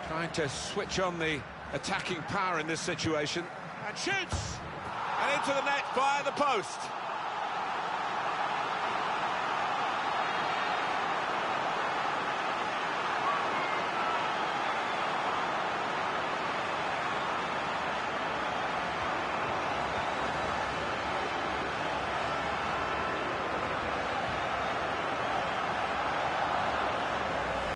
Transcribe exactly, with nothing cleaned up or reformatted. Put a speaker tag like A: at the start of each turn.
A: Trying to switch on the attacking power in this situation. And shoots! And into the net via the post.